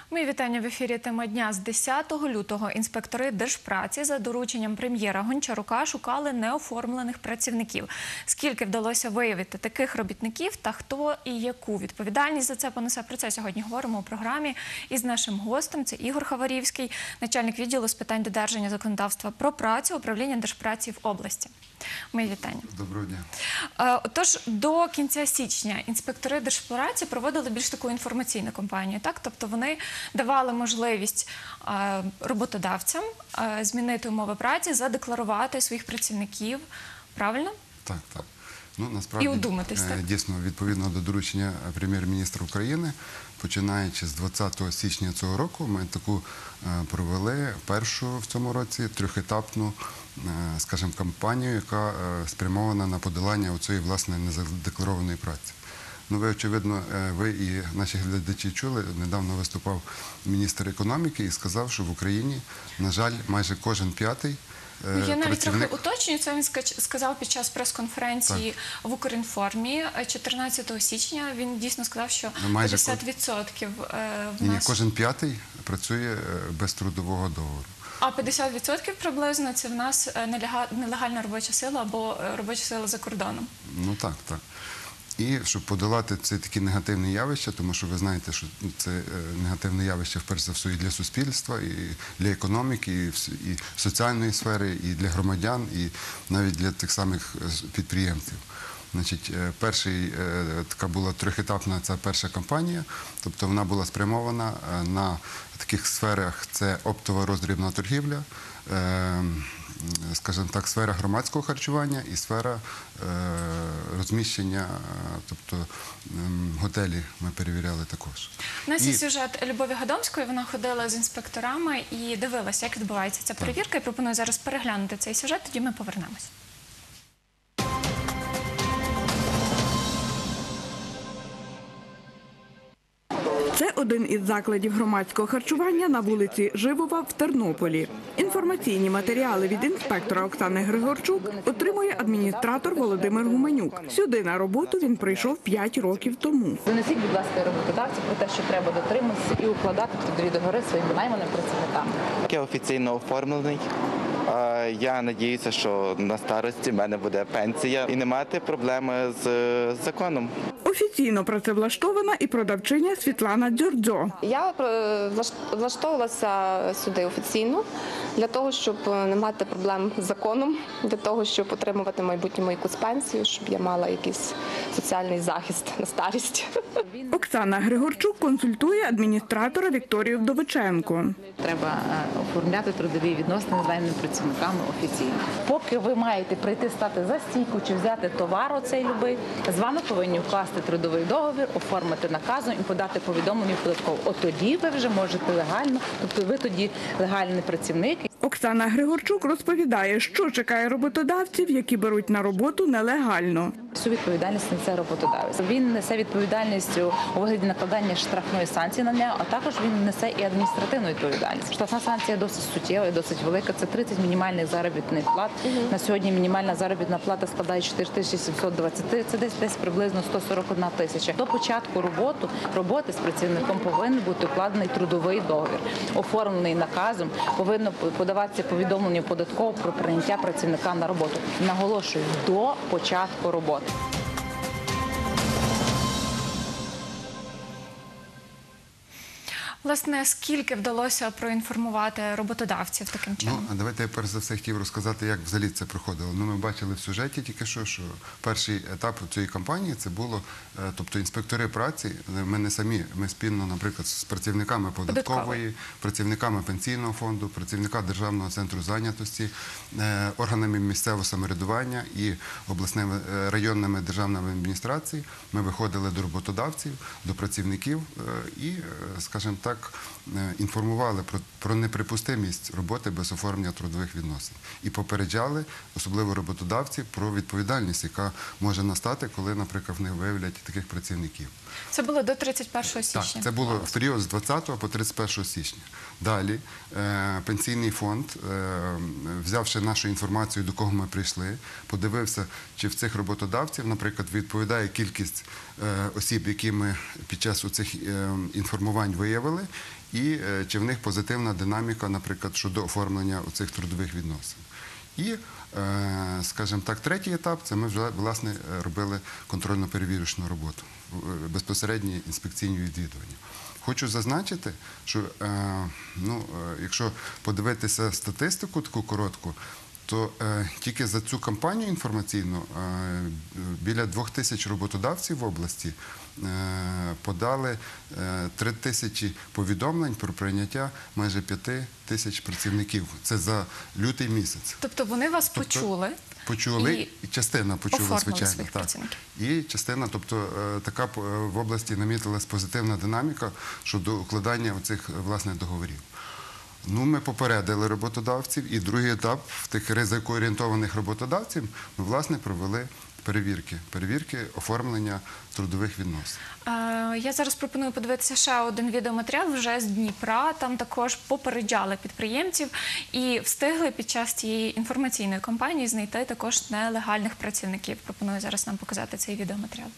Мої вітання в ефірі «Тема дня». З 10 лютого інспектори Держпраці за дорученням прем'єра Гончарука шукали неоформлених працівників. Скільки вдалося виявити таких робітників та хто і яку відповідальність за це понесе? Про це сьогодні говоримо у програмі із нашим гостем. Це Ігор Хаварівський, начальник відділу з питань додержання законодавства про працю управління Держпраці в області. Мої вітання. Доброго дня. Тож, до кінця січня інспектори Держпраці проводили більш таку інформаційну кампанію, так? Тобто вони давали можливість роботодавцям змінити умови праці, задекларувати своїх працівників. Правильно? Так, так. Ну, насправді, і удуматись, так? Дійсно, відповідно до доручення прем'єр-міністра України, починаючи з 20 січня цього року, ми таку провели першу в цьому році трьохетапну, скажімо, кампанію, яка спрямована на подолання оцієї, власне, незадекларованої праці. Ну, ви, очевидно, ви і наші глядачі чули, недавно виступав міністр економіки і сказав, що в Україні, на жаль, майже кожен п'ятий Я навіть трохи уточнюю, це він сказав під час прес-конференції в Укрінформі 14 січня. Він дійсно сказав, що 50% в нас... Кожен п'ятий працює без трудового договору. А 50% приблизно – це в нас нелегальна робоча сила або робоча сила за кордоном. Ну так, так. І щоб подолати це такі негативні явища, тому що ви знаєте, що це негативне явище, вперше за все, і для суспільства, і для економіки, і соціальної сфери, і для громадян, і навіть для тих самих підприємців. Значить, така була трьохетапна ця перша кампанія, тобто вона була спрямована на таких сферах, це оптова роздрібна торгівля, скажімо так, сфера громадського харчування і сфера розміщення, тобто готелі ми перевіряли також. У нас є сюжет Любові Гадомської, вона ходила з інспекторами і дивилася, як відбувається ця перевірка. І пропоную зараз переглянути цей сюжет, тоді ми повернемось. Це один із закладів громадського харчування на вулиці Живова в Тернополі. Інформаційні матеріали від інспектора Оксани Григорчук отримує адміністратор Володимир Гуменюк. Сюди на роботу він прийшов 5 років тому. Донесіть, будь ласка, роботодавцю про те, що треба дотримуватися і укладати трудові договори своїми найманими працівниками. Я офіційно оформлений. Я сподіваюся, що на старості в мене буде пенсія і не мати проблеми з законом. Офіційно працевлаштована і продавчиня Світлана Дзьордзьо. Я влаштовувалася сюди офіційно для того, щоб не мати проблем з законом, для того, щоб отримувати в майбутньому якусь пенсію, щоб я мала якийсь соціальний захист на старість. Оксана Григорчук консультує адміністратора Вікторію Вдовиченко. Треба оформляти трудові відносини з найманими працівниками офіційно. Поки ви маєте прийти стати за стійку чи взяти товар оцей любий, з вами повинні вкласти трудовий договір, оформити наказом і подати повідомлення в податкову. От тоді ви вже можете легально, тобто ви тоді легальний працівник. Оксана Григорчук розповідає, що чекає роботодавців, які беруть на роботу нелегально. Всю відповідальність несе роботодавець. Він несе відповідальність у вигляді накладання штрафної санкції на нього, а також він несе і адміністративну відповідальність. Штрафна санкція досить суттєва і досить велика. Це 30 мінімальних заробітних плат. На сьогодні мінімальна заробітна плата складає 4720. Це десь приблизно 141 тисяча. До початку роботи з працівником повинен бути укладений трудовий договір, оформлений наказом, повинно подаватися повідомлення податково про прийняття працівника на роботу. Наголошую, до початку роботи. Власне, скільки вдалося проінформувати роботодавців таким чином? Ну, давайте я перш за все хотів розказати, як взагалі це проходило. Ну, ми бачили в сюжеті тільки що перший етап цієї кампанії – це було, тобто інспектори праці, ми не самі, ми спільно, наприклад, з працівниками податкової, працівниками пенсійного фонду, працівниками Державного центру зайнятості, органами місцевого самоврядування і обласними районними державними адміністраціями. Ми виходили до роботодавців, до працівників і, скажімо так, інформували про неприпустимість роботи без оформлення трудових відносин. І попереджали, особливо роботодавців, про відповідальність, яка може настати, коли, наприклад, не виявлять таких працівників. Це було до 31 січня? Так, це було в період з 20 по 31 січня. Далі пенсійний фонд, взявши нашу інформацію, до кого ми прийшли, подивився, чи в цих роботодавців, наприклад, відповідає кількість осіб, які ми під час цих інформувань виявили, перевірили, і чи в них позитивна динаміка, наприклад, щодо оформлення цих трудових відносин. І, скажімо так, третій етап – це ми вже, власне, робили контрольно-перевірочну роботу, безпосередні інспекційні відвідування. Хочу зазначити, що якщо подивитися статистику таку коротку, то тільки за цю кампанію інформаційну біля 2000 роботодавців в області подали 3000 повідомлень про прийняття майже 5000 працівників. Це за лютий місяць. Тобто вони вас почули? Почули, і частина почула, оформили звичайно. своїх Так. працівників. І частина, тобто така в області намітилась позитивна динаміка щодо укладання оцих, власне, договорів. Ми попередили роботодавців, і другий етап в тих ризикоорієнтованих роботодавців ми, власне, провели перевірки оформлення трудових відносин. Я зараз пропоную подивитися ще один відеоматеріал вже з Дніпра. Там також попереджали підприємців і встигли під час цієї інформаційної кампанії знайти також нелегальних працівників. Пропоную зараз нам показати цей відеоматеріал.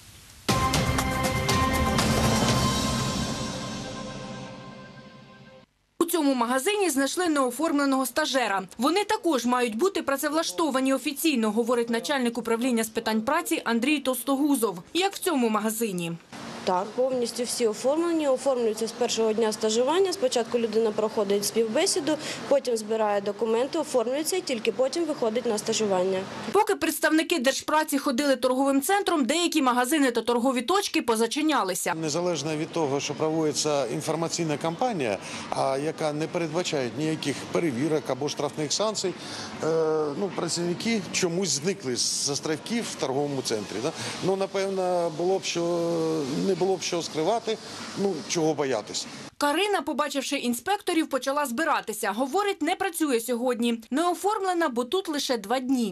У цьому магазині знайшли неоформленого стажера. Вони також мають бути працевлаштовані офіційно, говорить начальник управління з питань праці Андрій Толстогузов. Як в цьому магазині? Так, повністю всі оформлені, оформлюються з першого дня стажування. Спочатку людина проходить співбесіду, потім збирає документи, оформлюється і тільки потім виходить на стажування. Поки представники Держпраці ходили торговим центром, деякі магазини та торгові точки позачинялися. Незалежно від того, що проводиться інформаційна кампанія, яка не передбачає ніяких перевірок або штрафних санкцій, працівники чомусь зникли з острівків в торговому центрі. Напевно, не було б що скривати, чого боятися. Карина, побачивши інспекторів, почала збиратися. Говорить, не працює сьогодні. Не оформлена, бо тут лише 2 дні.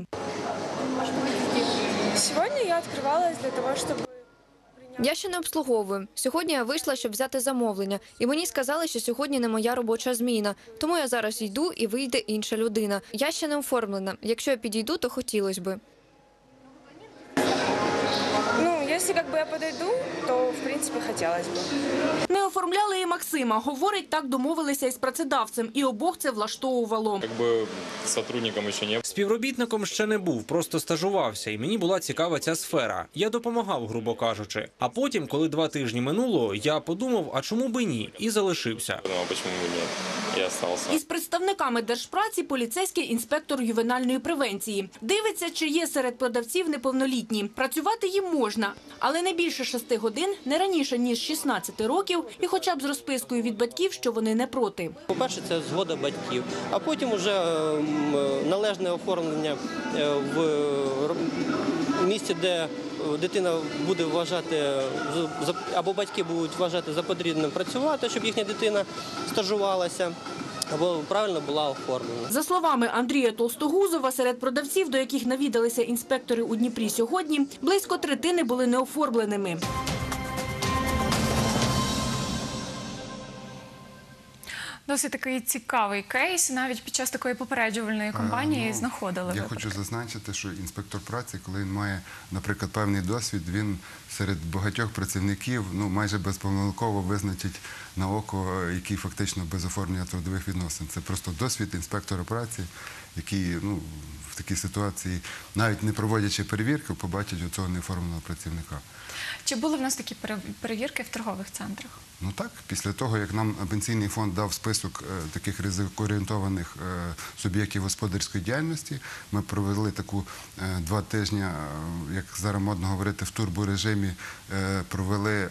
Сьогодні я відкривалась для того, щоб... Я ще не обслуговую. Сьогодні я вийшла, щоб взяти замовлення. І мені сказали, що сьогодні не моя робоча зміна. Тому я зараз йду і вийде інша людина. Я ще не оформлена. Якщо я підійду, то хотілося би. Якщо я подойду, то, в принципі, хотілося б. Не оформляли і Максима. Говорить, так домовилися із працедавцем. І обох це влаштовувало. Сотрудником ще не. Співробітником ще не був, просто стажувався. І мені була цікава ця сфера. Я допомагав, грубо кажучи. А потім, коли 2 тижні минуло, я подумав, а чому би ні? І залишився. Ну, а чому б ні? Я залишився. Із представниками Держпраці поліцейський інспектор ювенальної превенції. Дивиться, чи є серед продавців неповнолітні. Працювати їм можна, але не більше 6 годин, не раніше, ніж 16 років, і хоча б з розпискою від батьків, що вони не проти. По-перше, це згода батьків, а потім вже належне оформлення в місці, де дитина буде вважати, або батьки будуть вважати за потрібним працювати, щоб їхня дитина стажувалася, або правильно була оформлена. За словами Андрія Толстогузова, серед продавців, до яких навідалися інспектори у Дніпрі сьогодні, близько 1/3 були неоформленими. Досить такий цікавий кейс. Навіть під час такої попереджувальної кампанії знаходили Я випадки. хочу зазначити, що інспектор праці, коли він має, наприклад, певний досвід, він серед багатьох працівників майже безпомилково визначить на око, який фактично без оформлення трудових відносин. Це просто досвід інспектора праці, який в такій ситуації, навіть не проводячи перевірки, побачить оцього неоформленого працівника. Чи були в нас такі перевірки в торгових центрах? Так, після того, як нам Пенсійний фонд дав список таких ризикоорієнтованих суб'єктів господарської діяльності, ми провели таку 2 тижні, як зараз модно говорити, в турборежимі, провели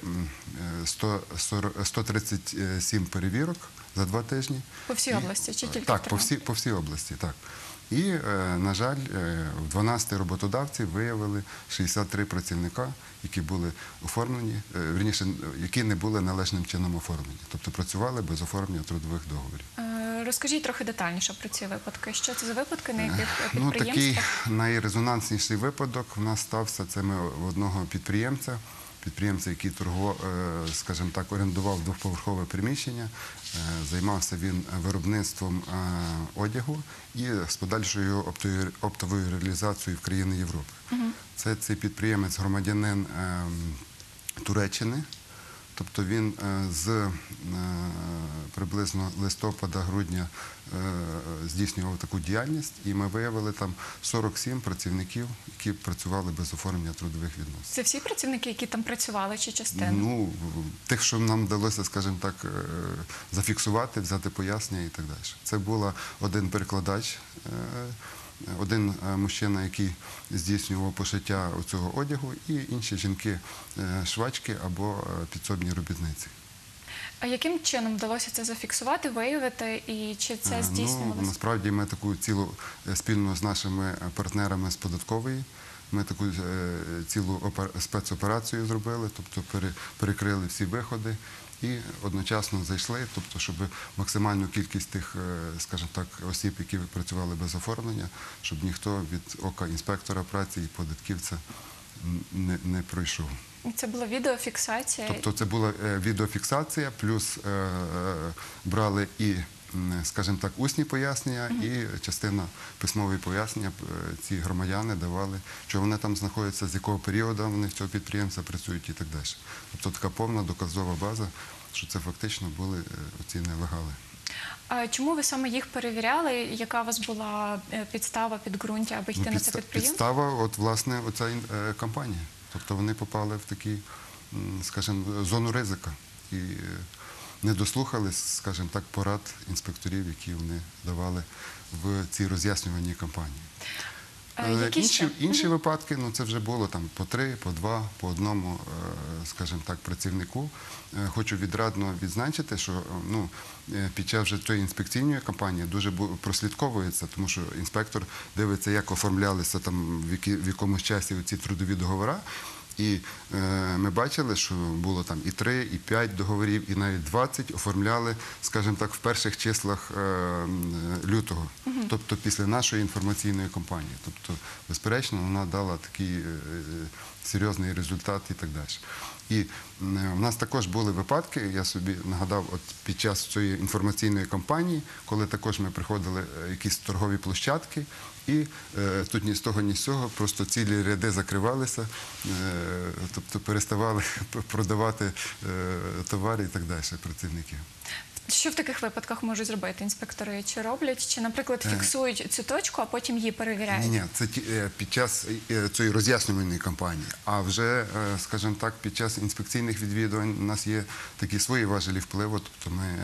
137 перевірок за 2 тижні. По всій області чи тільки Так, в Тернополі? по всій області, так. І, на жаль, в 12 роботодавців виявили 63 працівника, які були оформлені, вірніше, які не були належним чином оформлені. Тобто працювали без оформлення трудових договорів. Розкажіть трохи детальніше про ці випадки. Що це за випадки, на яких підприємствах? Такий найрезонансніший випадок в нас стався. Це ми в одного підприємця, який скажімо так, орендував 2-поверхове приміщення, займався він виробництвом одягу і з подальшою його оптовою реалізацією в країни Європи. Цей підприємець громадянин Туреччини, Тобто він з приблизно листопада-грудня здійснював таку діяльність, і ми виявили там 47 працівників, які працювали без оформлення трудових відносин. Це всі працівники, які там працювали, чи частина? Ну, тих, що нам вдалося, скажімо так, зафіксувати, взяти пояснення і так далі. Це був один перекладач, один мужчина, який здійснював пошиття цього одягу, і інші жінки швачки або підсобні робітниці. А яким чином вдалося це зафіксувати, виявити, і чи це здійснювалося? Ну, насправді ми таку цілу спільно з нашими партнерами з податкової, ми таку цілу спецоперацію зробили, тобто перекрили всі виходи і одночасно зайшли, тобто щоб максимальну кількість тих, скажімо так, осіб, які працювали без оформлення, щоб ніхто від ока інспектора праці і податківця не пройшов. Це була відеофіксація? Тобто це була відеофіксація, плюс брали і, скажімо так, усні пояснення, і частина письмової пояснення ці громадяни давали, що вони там знаходяться, з якого періоду вони в цього підприємства працюють і так далі. Тобто така повна доказова база, що це фактично були оці нелегали. А чому ви саме їх перевіряли? Яка у вас була підстава, підґрунтя, аби йти на це підприємство? Підстава, от, власне, оця компанія. Тобто вони попали в таку, скажімо, зону ризика і не дослухались, скажімо так, порад інспекторів, які вони давали в цій роз'яснювальній кампанії. Інші випадки, ну це вже було там по 3, по 2, по одному, скажімо так, працівнику. Хочу відрадно відзначити, що під час вже цієї інспекційної кампанії дуже прослідковується, тому що інспектор дивиться, як оформлялися там в якомусь часі ці трудові договори. І ми бачили, що було там і 3, і 5 договорів, і навіть 20 оформляли, скажімо так, в перших числах лютого, тобто після нашої інформаційної кампанії. Тобто, безперечно, вона дала такий серйозний результат і так далі. І в нас також були випадки, я собі нагадав, от під час цієї інформаційної кампанії, коли також ми приходили якісь торгові площадки, і тут ні з того, ні з цього, просто цілі ряди закривалися, тобто переставали продавати товари і так далі працівники. Що в таких випадках можуть зробити інспектори? Чи роблять, чи, наприклад, фіксують цю точку, а потім її перевіряють? Ні, це під час цієї роз'яснювальної кампанії. А вже, скажімо так, під час інспекційних відвідувань у нас є такі свої важелі впливу, тобто ми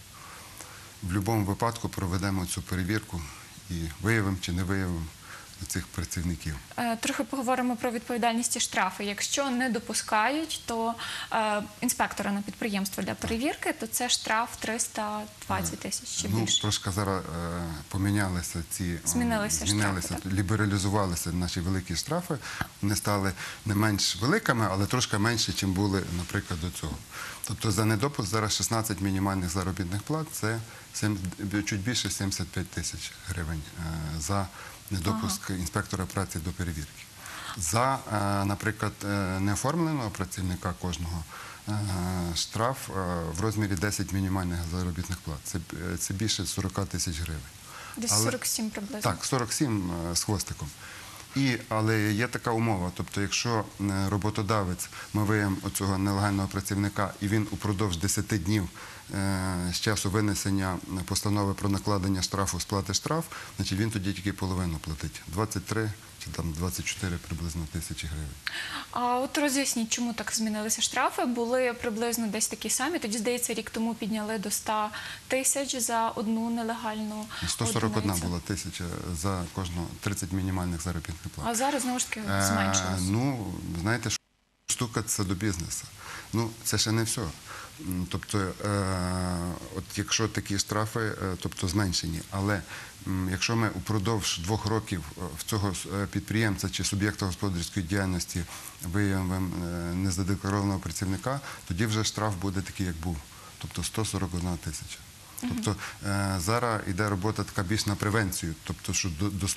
в будь-якому випадку проведемо цю перевірку і виявимо чи не виявимо цих працівників. Трохи поговоримо про відповідальність і штрафи. Якщо не допускають, то інспектора на підприємство для перевірки, то це штраф 320 тисяч чи більше. Ну, трошки зараз помінялися ці, змінилися штрафи, лібералізувалися наші великі штрафи. Вони стали не менш великими, але трошки менше, ніж були, наприклад, до цього. Тобто за недопуск зараз 16 мінімальних заробітних плат, це чуть більше 75 тисяч гривень за недопуск інспектора праці до перевірки. За, наприклад, неоформленого працівника кожного штраф в розмірі 10 мінімальних заробітних плат. Це більше 40 тисяч гривень. Десь 47 приблизно. Так, 47 з хвостиком. Але є така умова, тобто якщо роботодавець, ми виявимо оцього нелегального працівника, і він упродовж 10 днів з часу винесення постанови про накладення штрафу, сплати штраф, значить він тоді тільки половину платить. 23 чи там 24 приблизно тисячі гривень. А от роз'ясніть, чому так змінилися штрафи? Були приблизно десь такі самі. Тоді, здається, рік тому підняли до 100 тисяч за одну нелегальну 141 одиницю. була тисяча за кожного 30 мінімальних заробітних плат. А зараз, знову ж таки, зменшилось. Ну, знаєте, стукатися до бізнесу. Ну, це ще не все. Тобто, от якщо такі штрафи, тобто зменшені, але якщо ми упродовж 2 років в цього підприємця чи суб'єкта господарської діяльності виявимо незадекларованого працівника, тоді вже штраф буде такий, як був, тобто 141 тисяча. Тобто зараз йде робота така більш на превенцію, тобто, щоб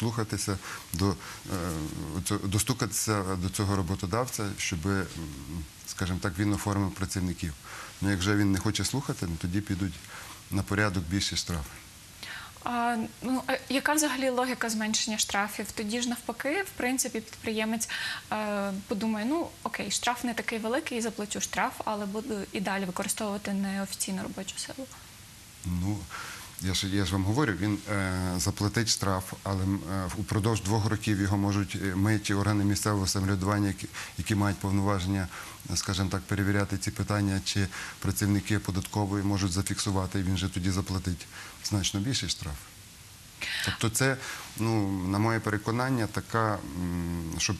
достукатися до цього роботодавця, щоб, скажімо так, він оформив працівників. Ну, якщо він не хоче слухати, тоді підуть на порядок більші штрафи. Яка взагалі логіка зменшення штрафів? Тоді ж навпаки, в принципі, підприємець подумає, ну окей, штраф не такий великий, заплачу штраф, але буду і далі використовувати неофіційну робочу силу. Ну, я ж вам говорю, він заплатить штраф, але упродовж 2 років його можуть ми чи органи місцевого самоврядування, які мають повноваження, скажімо так, перевіряти ці питання, чи працівники податкової можуть зафіксувати, і він же тоді заплатить значно більший штраф. Тобто це, на моє переконання, така, щоб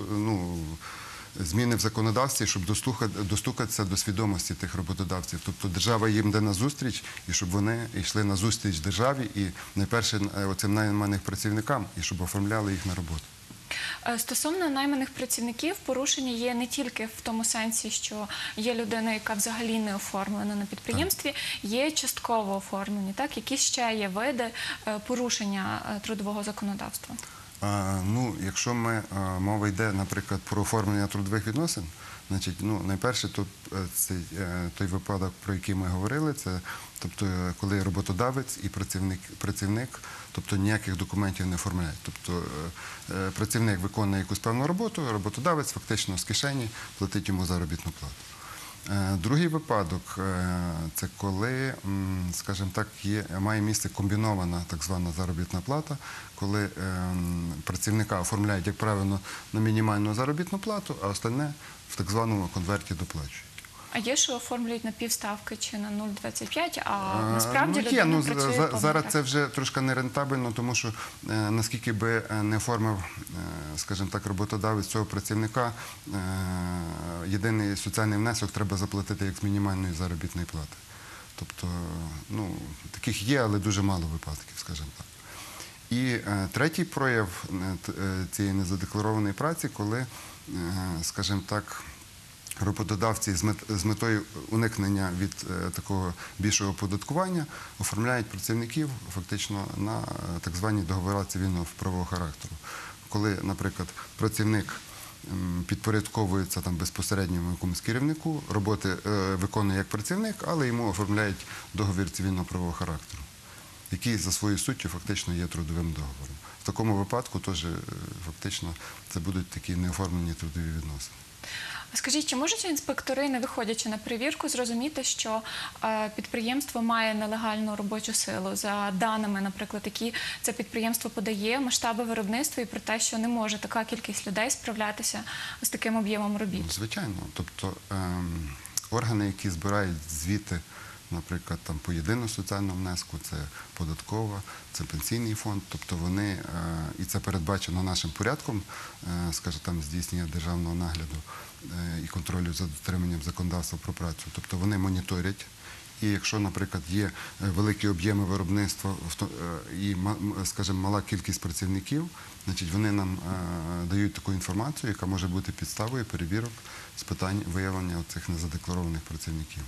зміни в законодавстві, щоб достукатися до свідомості тих роботодавців. Тобто держава їм йде назустріч, і щоб вони йшли назустріч державі і найперше оцим найманих працівникам, і щоб оформляли їх на роботу. Стосовно найманих працівників, порушення є не тільки в тому сенсі, що є людина, яка взагалі не оформлена на підприємстві, є частково оформлені. Так? Які ще є види порушення трудового законодавства? Якщо мова йде, наприклад, про оформлення трудових відносин, значить, найперше, той випадок, про який ми говорили, це тобто, коли роботодавець і працівник, тобто ніяких документів не оформляють. Тобто працівник виконує якусь певну роботу, роботодавець фактично з кишені платить йому заробітну плату. Другий випадок – це коли, скажімо так, має місце комбінована так звана заробітна плата, коли працівника оформляють, як правило, на мінімальну заробітну плату, а остальне в так званому конверті доплачують. А є, що оформлюють на півставки чи на 0,25, а насправді людина працює повний зараз це вже трошки нерентабельно, тому що наскільки би не оформив, скажімо так, роботодавець цього працівника, єдиний соціальний внесок треба заплатити як з мінімальної заробітної плати. Тобто, таких є, але дуже мало випадків, скажімо так. І третій прояв цієї незадекларованої праці, коли, скажімо так, роботодавці з метою уникнення від такого більшого оподаткування оформляють працівників фактично на так звані договори цивільного правового характеру. Коли, наприклад, працівник підпорядковується безпосередньо якомусь керівнику, роботи виконує як працівник, але йому оформляють договір цивільного правового характеру, який за своєю суттю фактично є трудовим договором. В такому випадку теж фактично це будуть такі неоформлені трудові відносини. Скажіть, чи можуть інспектори, не виходячи на перевірку, зрозуміти, що підприємство має нелегальну робочу силу за даними, наприклад, які це підприємство подає, масштаби виробництва і про те, що не може така кількість людей справлятися з таким об'ємом робіт? Звичайно. Тобто органи, які збирають звіти, наприклад, по єдиному соціальному внеску, це податкова, це пенсійний фонд, тобто вони, і це передбачено нашим порядком, скажімо, здійснення державного нагляду і контролю за дотриманням законодавства про працю. Тобто вони моніторять, і якщо, наприклад, є великі об'єми виробництва і, скажімо, мала кількість працівників, значить вони нам дають таку інформацію, яка може бути підставою перевірок з питань виявлення цих незадекларованих працівників.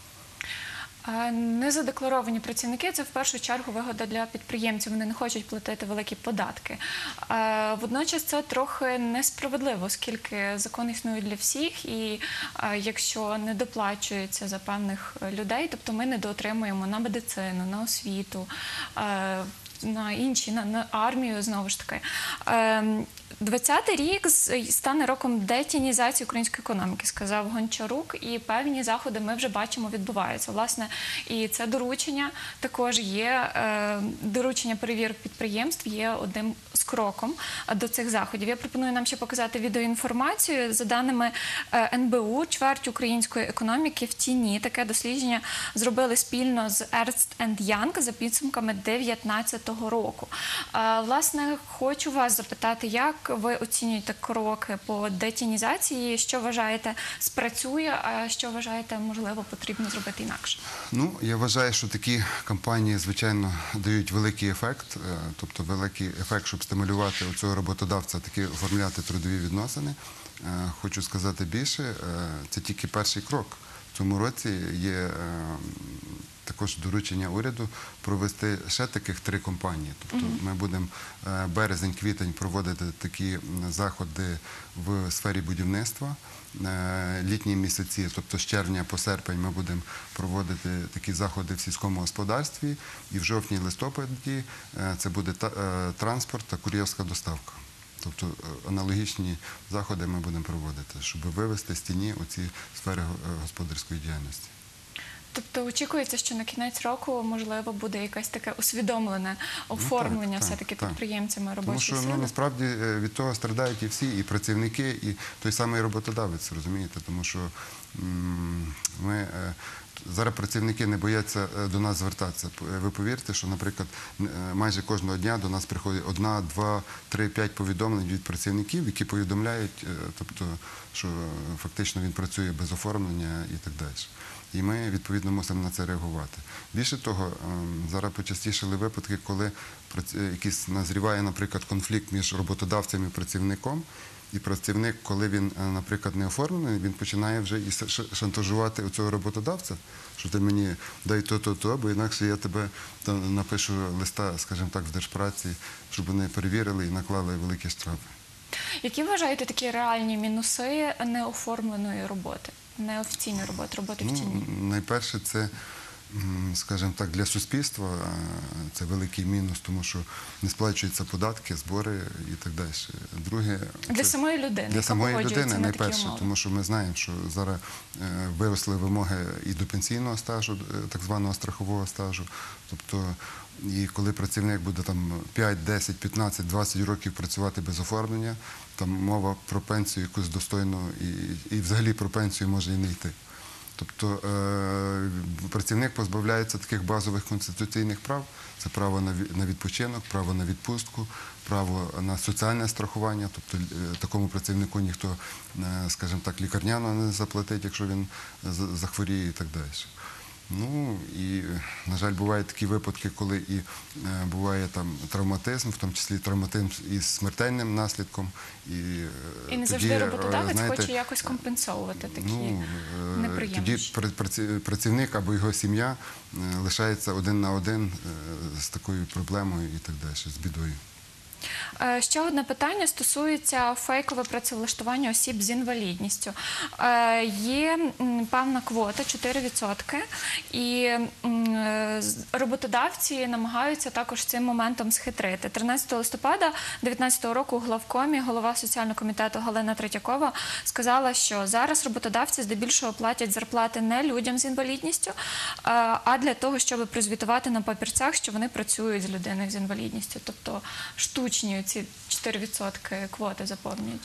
Незадекларовані працівники – це в першу чергу вигода для підприємців. Вони не хочуть платити великі податки. Водночас це трохи несправедливо, оскільки закон існує для всіх, і якщо не доплачується за певних людей, тобто ми недоотримуємо на медицину, на освіту, на інші, на армію, знову ж таки. 20-й рік стане роком детінізації української економіки, сказав Гончарук, і певні заходи ми вже бачимо відбуваються. Власне, і це доручення також є, доручення перевірок підприємств є одним з кроком до цих заходів. Я пропоную нам ще показати відеоінформацію. За даними НБУ, чверть української економіки в тіні. Таке дослідження зробили спільно з Ernst & Young за підсумками 2019 року. Власне, хочу вас запитати, як ви оцінюєте кроки по детінізації? Що вважаєте спрацює, а що вважаєте, можливо, потрібно зробити інакше? Я вважаю, що такі кампанії, звичайно, дають великий ефект, тобто великий ефект, щоб стимулювати у цього роботодавця таки оформляти трудові відносини. Хочу сказати більше, це тільки перший крок. В цьому році є також доручення уряду провести ще таких 3 кампанії. Тобто ми будемо березень-квітень проводити такі заходи в сфері будівництва, літні місяці, тобто з червня по серпень ми будемо проводити такі заходи в сільському господарстві, і в жовтні-листопаді це буде транспорт та кур'єрська доставка. Тобто аналогічні заходи ми будемо проводити, щоб вивести з тіні оці сфери господарської діяльності. Тобто очікується, що на кінець року, можливо, буде якесь таке усвідомлене оформлення все-таки підприємцями робочої сили? Тому що насправді від того страдають і всі, і працівники, і той самий роботодавець, розумієте? Тому що ми... Зараз працівники не бояться до нас звертатися. Ви повірте, що, наприклад, майже кожного дня до нас приходить 1, 2, 3, 5 повідомлень від працівників, які повідомляють, тобто, що фактично він працює без оформлення і так далі. І ми, відповідно, мусимо на це реагувати. Більше того, зараз почастішали випадки, коли якийсь назріває, наприклад, конфлікт між роботодавцем і працівником, і працівник, коли він, наприклад, не оформлений, він починає вже і шантажувати у цього роботодавця, що ти мені дай то, бо інакше я тебе напишу листа, скажімо так, в Держпраці, щоб вони перевірили і наклали великі штрафи. Які вважаєте такі реальні мінуси неоформленої роботи, неофіційної роботи в тіні? Найперше, це, скажімо так, для суспільства це великий мінус, тому що не сплачуються податки, збори і так далі. Друге, для самої людини, для самої людини на найперше, тому що ми знаємо, що зараз виросли вимоги і до пенсійного стажу, так званого страхового стажу. Тобто, і коли працівник буде там 5, 10, 15, 20 років працювати без оформлення, там мова про пенсію якусь достойну і взагалі про пенсію може і не йти. Тобто працівник позбавляється таких базових конституційних прав. Це право на відпочинок, право на відпустку, право на соціальне страхування. Тобто такому працівнику ніхто, скажімо так, лікарняно не заплатить, якщо він захворіє і так далі. Ну і, на жаль, бувають такі випадки, коли і буває там травматизм, в тому числі травматизм із смертельним наслідком. І не завжди роботодавець хоче якось компенсовувати такі неприємності. Тоді працівник або його сім'я лишається один на один з такою проблемою і так далі, з бідою. Ще одне питання стосується фейкове працевлаштування осіб з інвалідністю. Є певна квота, 4%, і роботодавці намагаються також цим моментом схитрити. 13 листопада 2019 року у главкомі голова соціального комітету Галина Третьякова сказала, що зараз роботодавці здебільшого платять зарплати не людям з інвалідністю, а для того, щоб прозвітувати на папірцях, що вони працюють з людиною з інвалідністю. Тобто штучні ці 4% квоти заповнюють.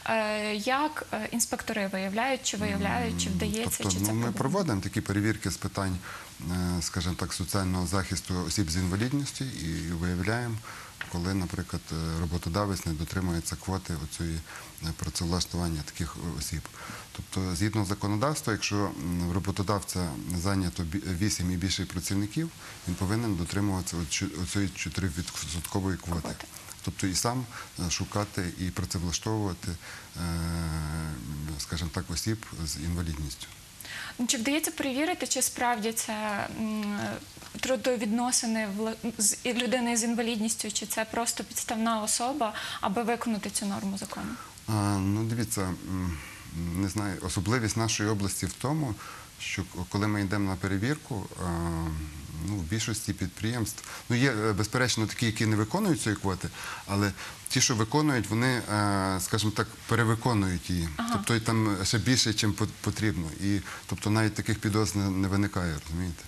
Як інспектори виявляють, чи вдається, чи це ми проблема? проводимо такі перевірки з питань, скажімо так, соціального захисту осіб з інвалідністю і виявляємо, коли, наприклад, роботодавець не дотримується квоти оцієї працевлаштування таких осіб. Тобто, згідно законодавства, якщо в роботодавця зайнято 8 і більше працівників, він повинен дотримуватися оцієї 4% квоти. Тобто і сам шукати і працевлаштовувати, скажімо так, осіб з інвалідністю. Чи вдається перевірити, чи справді це трудовідносини з людиною з інвалідністю, чи це просто підставна особа, аби виконати цю норму закону? Ну, дивіться, не знаю, особливість нашої області в тому, що коли ми йдемо на перевірку, в більшості підприємств, є, безперечно, такі, які не виконують цієї квоти, але ті, що виконують, вони, скажімо так, перевиконують її. Тобто там ще більше, ніж потрібно. І, тобто, навіть таких підозр не виникає, розумієте?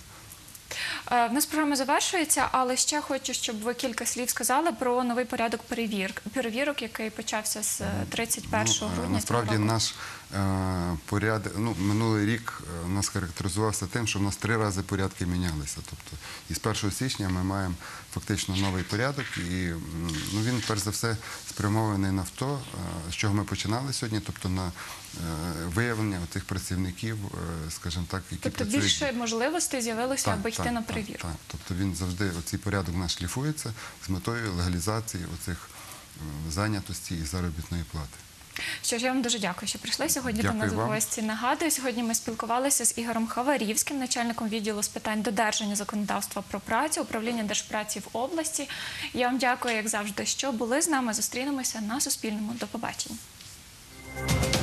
В нас програма завершується, але ще хочу, щоб ви кілька слів сказали про новий порядок перевірок, який почався з 31 грудня. Насправді наш порядок, минулий рік нас характеризувався тим, що в нас 3 рази порядки мінялися. Тобто, і з 1 січня ми маємо фактично новий порядок, і він, перш за все, спрямований на те, з чого ми починали сьогодні, тобто на виявлення тих працівників, скажімо так, які працюють. Тобто більше можливостей з'явилося, аби йти на перевірку. Так. Тобто він завжди, оцей порядок наш шліфується з метою легалізації оцих зайнятості і заробітної плати. Що ж, я вам дуже дякую, що прийшли сьогодні до нас в гості. Нагадую, сьогодні ми спілкувалися з Ігорем Хаварівським, начальником відділу з питань додержання законодавства про працю, управління Держпраці в області. Я вам дякую, як завжди, що були з нами. Зустрінемося на Суспільному. До побачення.